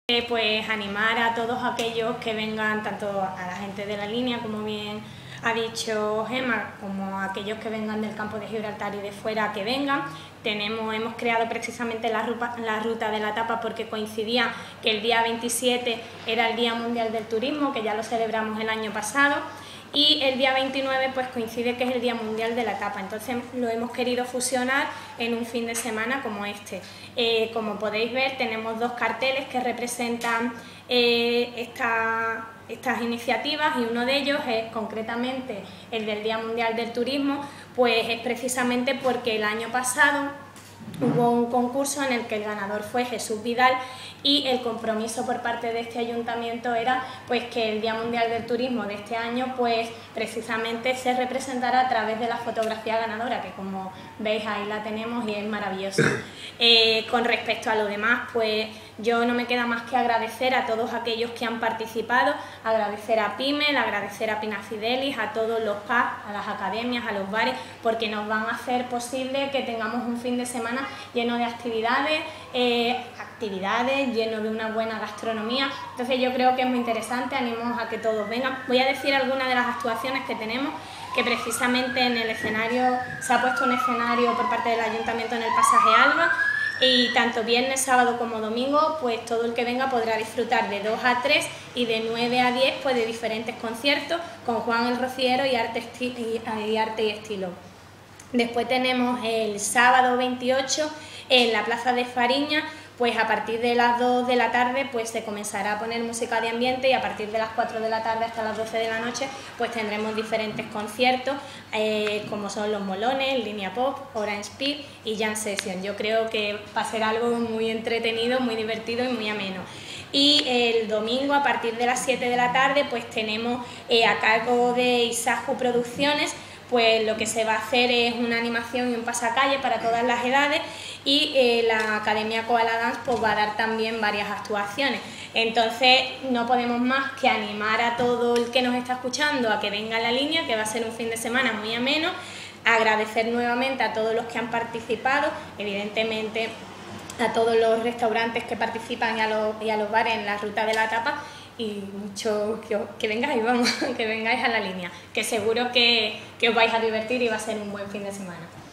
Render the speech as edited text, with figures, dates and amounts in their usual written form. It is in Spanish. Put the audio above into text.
Pues animar a todos aquellos que vengan, tanto a la gente de la línea, como bien ha dicho Gemma, como a aquellos que vengan del campo de Gibraltar y de fuera, que vengan. Hemos creado precisamente la ruta de la tapa porque coincidía que el día 27 era el Día Mundial del Turismo, que ya lo celebramos el año pasado, y el día 29 pues coincide que es el Día Mundial de la Tapa. Entonces lo hemos querido fusionar en un fin de semana como este. Como podéis ver, tenemos dos carteles que representan estas iniciativas, y uno de ellos es concretamente el del Día Mundial del Turismo, pues es precisamente porque el año pasado hubo un concurso en el que el ganador fue Jesús Vidal, y el compromiso por parte de este ayuntamiento era pues que el Día Mundial del Turismo de este año pues precisamente se representara a través de la fotografía ganadora, que como veis ahí la tenemos y es maravillosa. Con respecto a lo demás, pues yo no me queda más que agradecer a todos aquellos que han participado, agradecer a PYME, agradecer a Pinafidelis, a todos los pubs, a las academias, a los bares, porque nos van a hacer posible que tengamos un fin de semana lleno de actividades, lleno de una buena gastronomía. Entonces yo creo que es muy interesante, animo a que todos vengan. Voy a decir algunas de las actuaciones que tenemos, que precisamente en el escenario, se ha puesto un escenario por parte del ayuntamiento en el pasaje Alba, y tanto viernes, sábado como domingo, pues todo el que venga podrá disfrutar de 2 a 3 y de 9 a 10 pues de diferentes conciertos con Juan el Rociero y arte y estilo. Después tenemos el sábado 28 en la Plaza de Fariña, pues a partir de las 2 de la tarde pues se comenzará a poner música de ambiente, y a partir de las 4 de la tarde hasta las 12 de la noche pues tendremos diferentes conciertos como son Los Molones, Línea Pop, Orange Peel y Jam Session. Yo creo que va a ser algo muy entretenido, muy divertido y muy ameno. Y el domingo a partir de las 7 de la tarde pues tenemos a cargo de Isajú Producciones, pues lo que se va a hacer es una animación y un pasacalle para todas las edades, y la Academia Koala Dance pues va a dar también varias actuaciones. Entonces no podemos más que animar a todo el que nos está escuchando a que venga a la línea, que va a ser un fin de semana muy ameno. Agradecer nuevamente a todos los que han participado, evidentemente a todos los restaurantes que participan y a los bares en la ruta de la tapa, y mucho que vengáis, vamos, que vengáis a la línea, que seguro que os vais a divertir y va a ser un buen fin de semana.